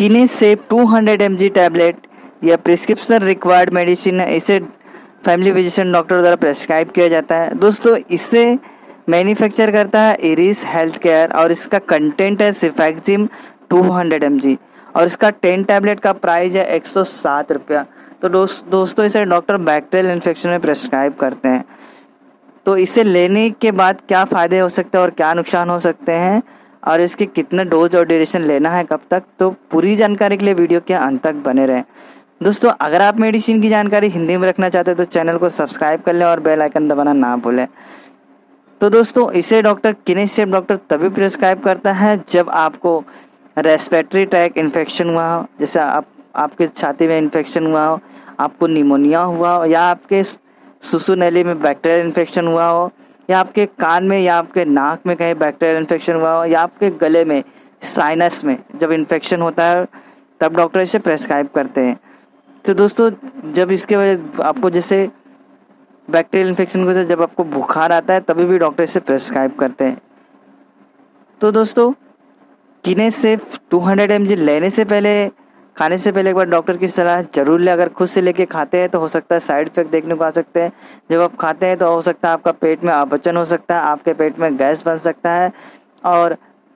किनेसेप 200 mg tablet या prescription required medicine है, इसे फैमिली फिजिशियन डॉक्टर द्वारा प्रेस्क्राइब किया जाता है। दोस्तों इसे मैन्युफैक्चर करता है इरिस हेल्थ केयर और इसका कंटेंट है सिफैक्जिम 200 mg और इसका 10 टैबलेट का प्राइस है 107 रुपया। तो दोस्तों इसे डॉक्टर बैक्टीरियल इन्फेक्शन में प्रेस्क्राइब करते हैं। तो इसे लेने के बाद क्या फ़ायदे हो सकते हैं और क्या नुकसान हो सकते हैं और इसके कितना डोज और ड्यूरेशन लेना है कब तक, तो पूरी जानकारी के लिए वीडियो के अंत तक बने रहें। दोस्तों अगर आप मेडिसिन की जानकारी हिंदी में रखना चाहते हैं तो चैनल को सब्सक्राइब कर लें और बेल आइकन दबाना ना भूलें। तो दोस्तों इसे डॉक्टर किनेसेप डॉक्टर तभी प्रिस्क्राइब करता है जब आपको रेस्पिरेटरी ट्रैक इन्फेक्शन हुआ हो, जैसे आपके छाती में इन्फेक्शन हुआ हो, आपको निमोनिया हुआ हो, या आपके सुसु नली में बैक्टीरियल इन्फेक्शन हुआ हो, या आपके कान में या आपके नाक में कहीं बैक्टीरियल इन्फेक्शन हुआ हो, या आपके गले में साइनस में जब इन्फेक्शन होता है तब डॉक्टर इसे प्रेस्क्राइब करते हैं। तो दोस्तों जब इसके वजह आपको जैसे बैक्टीरियल इन्फेक्शन की वजह से जब आपको बुखार आता है तभी भी डॉक्टर इसे प्रेस्क्राइब करते हैं। तो दोस्तों किनेसेप 200 mg लेने से पहले, खाने से पहले एक बार डॉक्टर की सलाह जरूर लें। अगर खुद से लेके खाते हैं तो हो सकता है साइड इफेक्ट देखने को आ सकते हैं। जब आप खाते हैं तो हो सकता है आपका पेट में अपचन हो सकता है, आपके पेट में गैस बन सकता है और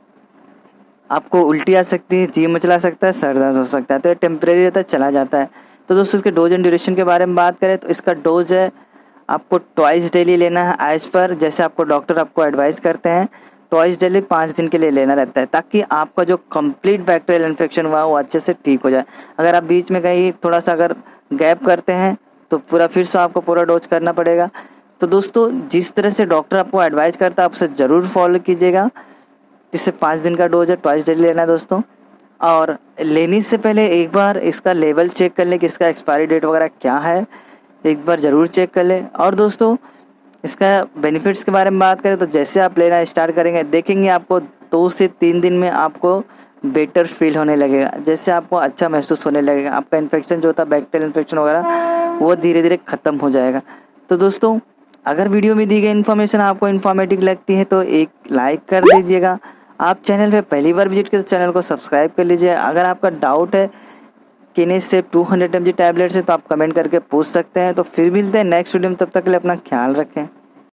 आपको उल्टी आ सकती है, जी मचला सकता है, सर दर्द हो सकता है। तो ये टेम्परेरी रहता है, चला जाता है। तो दोस्तों इसके डोज एंड ड्यूरेशन के बारे में बात करें तो इसका डोज है आपको ट्वाइस डेली लेना है एज पर जैसे आपको डॉक्टर आपको एडवाइस करते हैं। ट्वाइस डेली 5 दिन के लिए लेना रहता है ताकि आपका जो कंप्लीट बैक्टीरियल इन्फेक्शन हुआ वो अच्छे से ठीक हो जाए। अगर आप बीच में कहीं थोड़ा सा अगर गैप करते हैं तो पूरा फिर से आपको पूरा डोज करना पड़ेगा। तो दोस्तों जिस तरह से डॉक्टर आपको एडवाइस करता है आप उसे ज़रूर फॉलो कीजिएगा। जिससे 5 दिन का डोज है, ट्वाइस डेली लेना है दोस्तों। और लेने से पहले एक बार इसका लेवल चेक कर लें कि इसका एक्सपायरी डेट वगैरह क्या है, एक बार ज़रूर चेक कर लें। और दोस्तों इसका बेनिफिट्स के बारे में बात करें तो जैसे आप लेना स्टार्ट करेंगे देखेंगे आपको 2 से 3 दिन में आपको बेटर फील होने लगेगा, जैसे आपको अच्छा महसूस होने लगेगा। आपका इन्फेक्शन जो होता है बैक्टीरियल इन्फेक्शन वगैरह वो धीरे धीरे ख़त्म हो जाएगा। तो दोस्तों अगर वीडियो में दी गई इन्फॉर्मेशन आपको इन्फॉर्मेटिव लगती है तो एक लाइक कर दीजिएगा। आप चैनल पे पहली बार विजिट करें तो चैनल को सब्सक्राइब कर लीजिए। अगर आपका डाउट है किनेसेप 200 mg टैबलेट से तो आप कमेंट करके पूछ सकते हैं। तो फिर मिलते हैं नेक्स्ट वीडियो में, तब तक के लिए अपना ख्याल रखें।